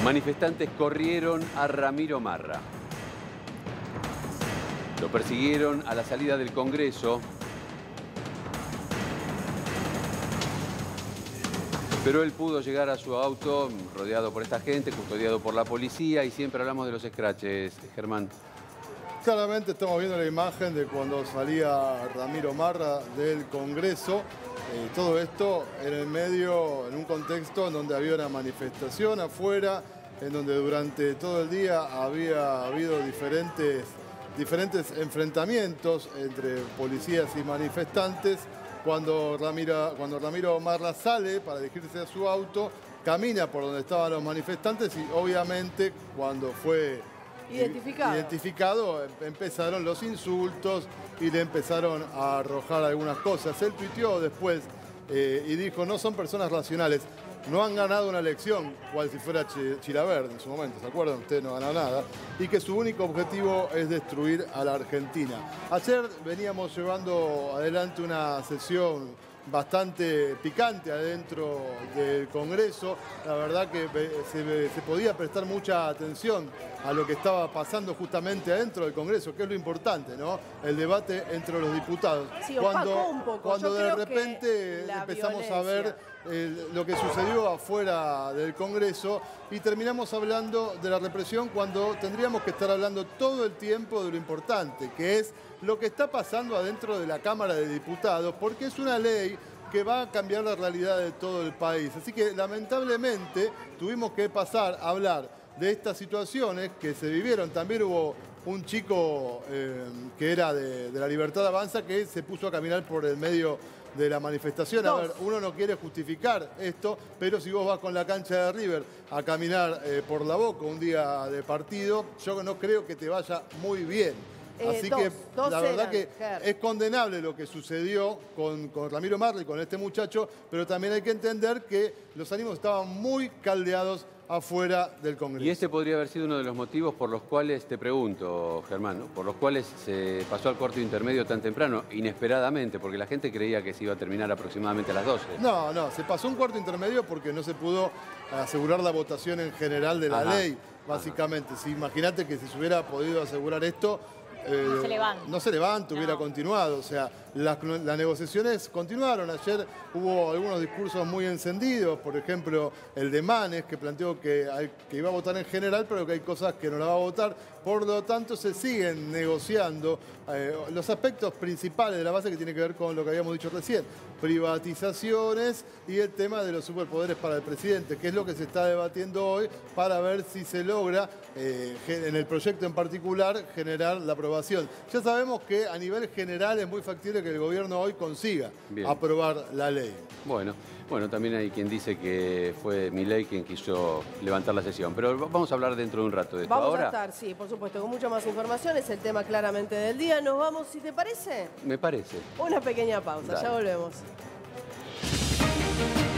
Manifestantes corrieron a Ramiro Marra. Lo persiguieron a la salida del Congreso, pero él pudo llegar a su auto rodeado por esta gente, custodiado por la policía, y siempre hablamos de los escraches, Germán. Claramente estamos viendo la imagen de cuando salía Ramiro Marra del Congreso. Todo esto en el medio, en un contexto en donde había una manifestación afuera, en donde durante todo el día había habido diferentes enfrentamientos entre policías y manifestantes. Cuando Ramiro Marra sale para dirigirse a su auto, camina por donde estaban los manifestantes y obviamente cuando fue identificado empezaron los insultos y le empezaron a arrojar algunas cosas. Él tuiteó después y dijo: no son personas racionales, no han ganado una elección, cual si fuera Chilavert en su momento, ¿se acuerdan? Ustedes no ganan nada. Y que su único objetivo es destruir a la Argentina. Ayer veníamos llevando adelante una sesión bastante picante adentro del Congreso. La verdad que se podía prestar mucha atención a lo que estaba pasando justamente adentro del Congreso, que es lo importante, ¿no? El debate entre los diputados. Sí, opacó un poco. Cuando de repente empezamos a ver lo que sucedió afuera del Congreso y terminamos hablando de la represión cuando tendríamos que estar hablando todo el tiempo de lo importante, que es lo que está pasando adentro de la Cámara de Diputados, porque es una ley que va a cambiar la realidad de todo el país. Así que lamentablemente tuvimos que pasar a hablar de estas situaciones que se vivieron. También hubo un chico que era de la Libertad Avanza que se puso a caminar por el medio de la manifestación. A ver, uno no quiere justificar esto, pero si vos vas con la cancha de River a caminar por la Boca un día de partido, yo no creo que te vaya muy bien. Así que la verdad que es condenable lo que sucedió con Ramiro Marra y con este muchacho, pero también hay que entender que los ánimos estaban muy caldeados afuera del Congreso. Y este podría haber sido uno de los motivos por los cuales, te pregunto, Germán, ¿no?, por los cuales se pasó al corte intermedio tan temprano, inesperadamente, porque la gente creía que se iba a terminar aproximadamente a las 12. No, se pasó un cuarto intermedio porque no se pudo asegurar la votación en general de la ley, básicamente. Si imagínate que si se hubiera podido asegurar esto, no se levanta, hubiera continuado. O sea, las negociaciones continuaron. Ayer hubo algunos discursos muy encendidos, por ejemplo, el de Manes, que planteó que iba a votar en general, pero que hay cosas que no la va a votar. Por lo tanto, se siguen negociando los aspectos principales de la base que tiene que ver con lo que habíamos dicho recién: privatizaciones y el tema de los superpoderes para el presidente, que es lo que se está debatiendo hoy para ver si se logra, en el proyecto en particular, generar la aprobación. Ya sabemos que a nivel general es muy factible que el gobierno hoy consiga aprobar la ley. Bueno, también hay quien dice que fue Milei quien quiso levantar la sesión, pero vamos a hablar dentro de un rato de esto. Vamos a estar, sí, por supuesto, con mucha más información. Es el tema claramente del día. Nos vamos, si te parece. Me parece. Una pequeña pausa, ya volvemos.